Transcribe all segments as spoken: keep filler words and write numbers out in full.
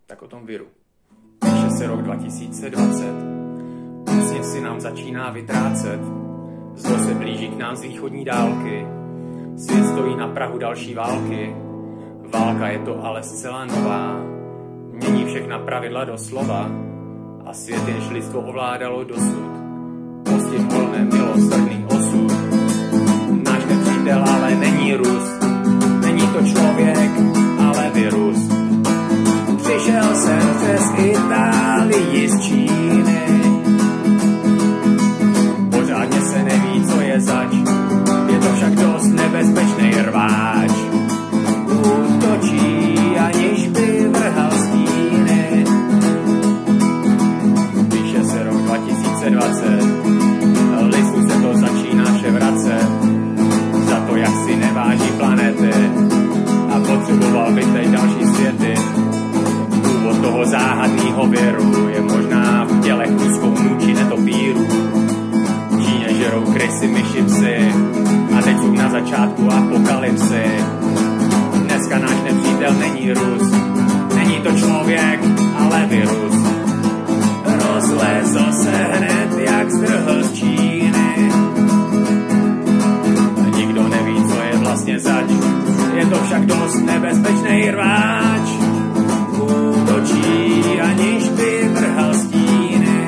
tak o tom viru. Píše se rok dva tisíce dvacet, úsměv si nám začíná vytrácet, zlo se blíží k nám z východní dálky, svět stojí na prahu další války, válka je to ale zcela nová, mění všechna pravidla doslova a svět jenž lidstvo ovládalo dosud, postihl nemilosrdný osud. Náš nepřítel ale není Rus, není to člověk, ale virus. Přišel jsem přes Itálii z Číny, pořádně se neví, co je zač, je to však dost nebezpečný rváč. Útočí, aniž by vrhal stíny. Píše se rok dva tisíce dvacet, listu se to začíná vše vracet, za to, jak si neváží planety a potřeboval by teď další světy. Původ toho záhadného viru je možná v tělech průzkoumů či netopírů. V Číně žerou krysy, myši, psy a teď jsou na začátku apokalypsy. Dneska náš nepřítel není Rus, není to člověk, ale virus. Rozlezl se hned, jak zdrhl z Číny. Nikdo neví, co je vlastně zač, je to však dost nebezpečný rváč. Útočí, aniž by vrhal stíny.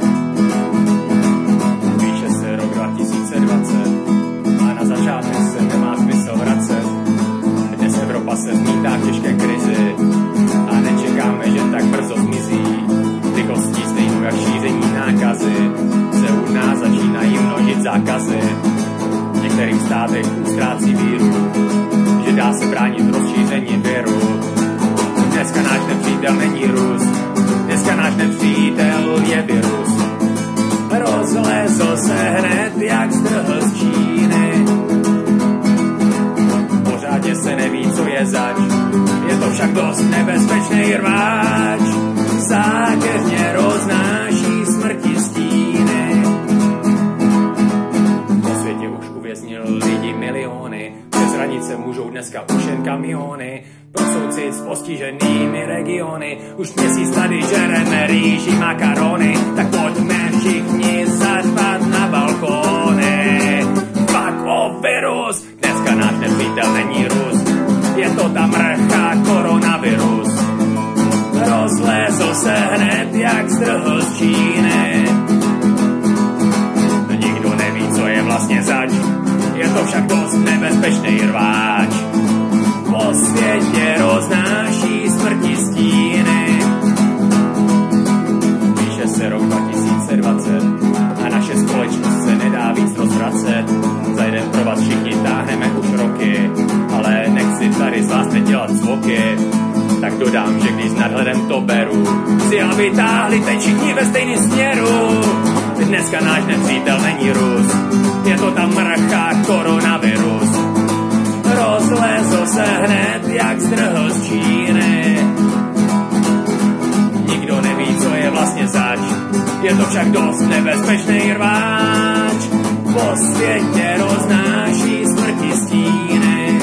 Píše se rok dva tisíce dvacet a na začátek se nemá smysl vracet. Dnes Evropa se zmítá v těžké krizi a nečekáme, že tak brzo zmizí. Rychlostí stejnou jak šíření nákazy se u nás začínají množit zákazy. V některých státech ztrácí víru, že dá se bránit rozšíření viru. Dneska náš nepřítel není Rus, dneska náš nepřítel je virus. Rozlezl se hned, jak zdrhl z Číny. Pořádně se neví, co je zač, je to však dost nebezpečný rváč. Zákeřně roznáší smrti stíny. Po světě už uvěznil lidi miliony, přes hranice můžou dneska už jen kamiony. Pro soucit s postiženými regiony, už měsíc tady žereme rýži makarony, tak pojďme všichni zařvat na balkony. Fuck o virus, dneska náš nepřítel není Rus, je to ta mrchá koronavirus. Rozlezl se hned, jak zdrhl z Číny. Nikdo neví, co je vlastně zač, je to však dost nebezpečný rváč. Po světě roznáší smrti stíny. Píše se rok dva tisíce dvacet a naše společnost se nedá víc rozvracet. Za jeden provaz všichni táhneme už roky, ale nechci tady z vás nedělat zvoky. Tak dodám, že když s nadhledem to beru, si a vytáhli teď všichni ve stejným směru. Dneska náš nepřítel není Rus, je to ta mrchá koronavirus. Rozlezl se hned, jak zdrhl z Číny. Nikdo neví, co je vlastně zač, je to však dost nebezpečný rváč. Po světě roznáší smrti stíny.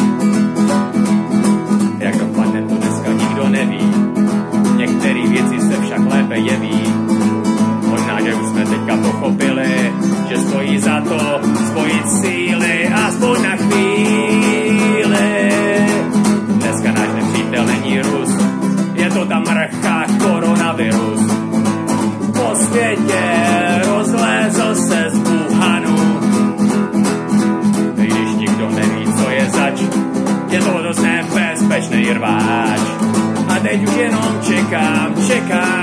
Jak dopadne to dneska nikdo neví, některé věci se však lépe jeví. Možná, že už jsme teďka pochopili, že stojí za to spojit síly aspoň na chvíli. Dneska náš nepřítel není Rus, je to ta mrchá koronavirus. Po světě rozlézl se z Wuhanu. Když nikdo neví, co je zač, je to dost nebezpečný rváč. A teď už jenom čekám, čekám